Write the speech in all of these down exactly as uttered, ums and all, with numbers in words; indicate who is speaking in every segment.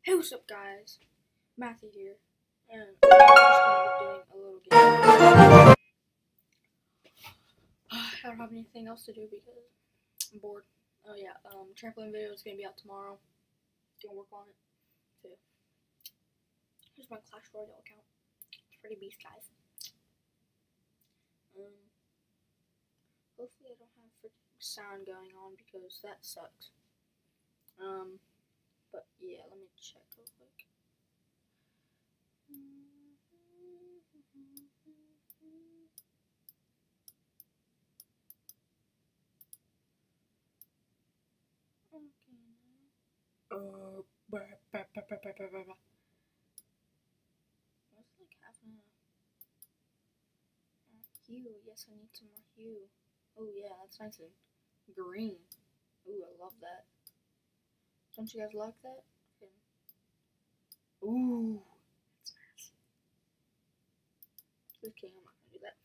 Speaker 1: Hey, what's up, guys? Matthew here, and I'm just gonna be doing a little game. I don't have anything else to do because I'm bored. Oh yeah, um, trampoline video is gonna be out tomorrow. Gonna work on it too. Here's my Clash Royale account. It's pretty beast, guys. Um, hopefully I don't have freaking sound going on because that sucks. Um, but yeah, let me check real quick. Uh, bah, bah, bah, bah, bah, bah, bah. What's like happening? Uh, hue. Yes, I need some more hue. Oh yeah, that's nice and green. Ooh, I love that. Don't you guys like that? Okay. Ooh, that's nice. Just kidding, I'm not gonna do that.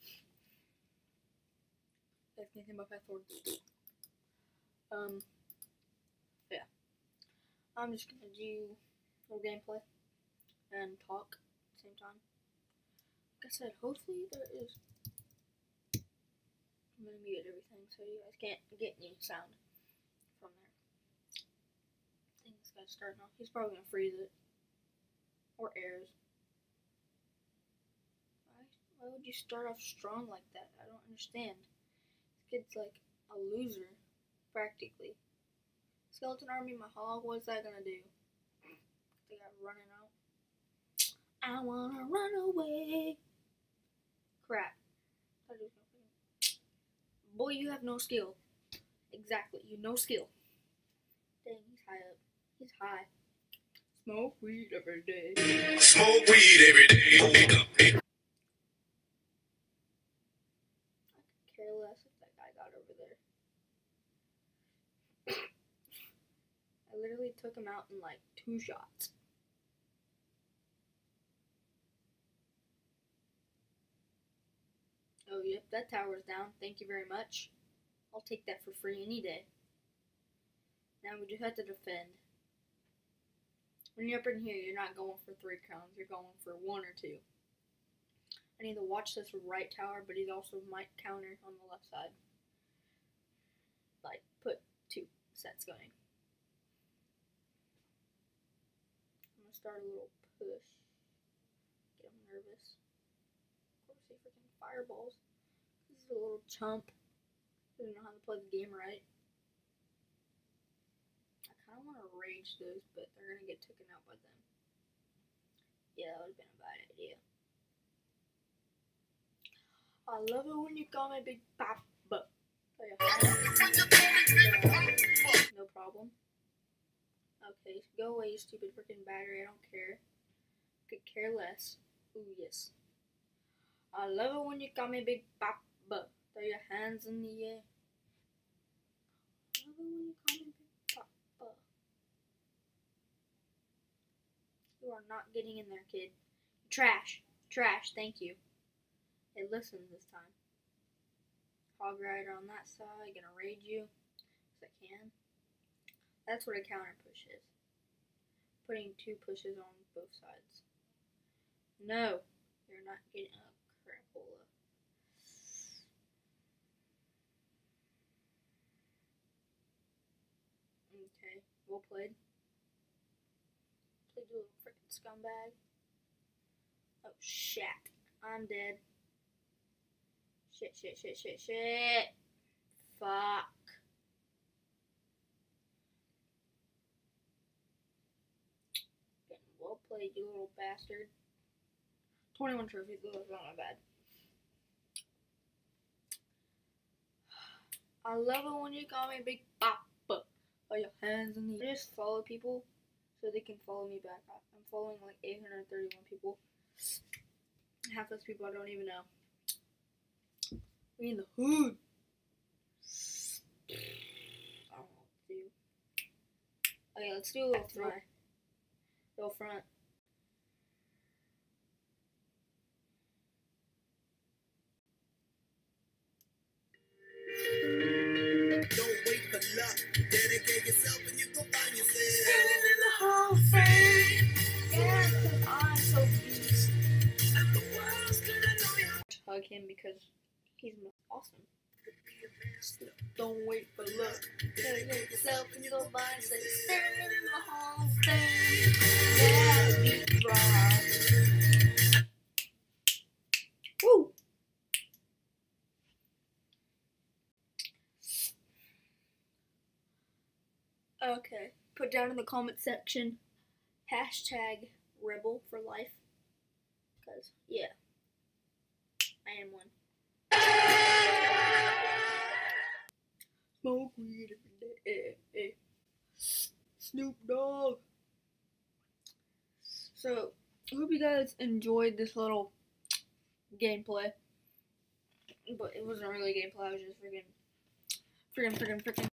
Speaker 1: That's anything but passwords. Um, yeah. I'm just gonna do a little gameplay and talk at the same time. Like I said, hopefully there is. I'm gonna mute everything so you guys can't get any sound from there. I think this guy's starting off. He's probably gonna freeze it. Or airs. Why, why would you start off strong like that? I don't understand. This kid's like a loser, practically. Skeleton Army, my hog, what's that gonna do? They got running out. I wanna run away. Crap. Boy, you have no skill. Exactly, you no skill. Dang, he's high up. He's high. Smoke weed every day.
Speaker 2: Smoke weed every day.
Speaker 1: I could care less if that guy got over there. I literally took him out in like two shots. Oh, yep, that tower's down. Thank you very much. I'll take that for free any day. Now we just have to defend. When you're up in here, you're not going for three crowns. You're going for one or two. I need to watch this right tower, but he also might counter on the left side. Like, put two sets going. I'm going to start a little push. Get him nervous. Of course, he freaking fireballs. This is a little chump. Doesn't know how to play the game right. I kind of want to rage those, but they're going to get taken out by them. Yeah, that would have been a bad idea. I love it when you call me Big Papa. Oh, yeah. No problem. Okay, go away, you stupid freaking battery. I don't care. Could care less. Ooh, yes. I love it when you call me Big Papa. Throw your hands in the air. I love it when you call me Big Papa. You are not getting in there, kid. Trash. Trash, thank you. Hey, listen this time. Hog Rider on that side. Gonna raid you. If I can. That's what a counter push is. Putting two pushes on both sides. No. You're not getting a crapola. Okay. Well played. Played you little freaking scumbag. Oh, shit. I'm dead. Shit, shit, shit, shit, shit. Fuck. Getting well played, you little bastard. twenty-one trophies, that's not bad. I love it when you call me Big Papa. Put your hands in the air. I just follow people so they can follow me back. I'm following like eight hundred thirty-one people. Half those people I don't even know. We in the hood. I don't know what to do. Okay, let's do a little front. Little front.
Speaker 2: Don't wait for luck. Dedicate yourself and you go find yourself. Standing in the hall of fame.
Speaker 1: He's awesome. Don't wait for luck. Get yourself and go by and say, standing in the hall of fame. Yeah, beat rock. Woo! Okay. Put down in the comment section hashtag rebel for life. Because, yeah. I am one. Smoke weed every day. Eh, eh. Snoop Dogg. So, I hope you guys enjoyed this little gameplay. But it wasn't really gameplay, I was just freaking, freaking, freaking, freaking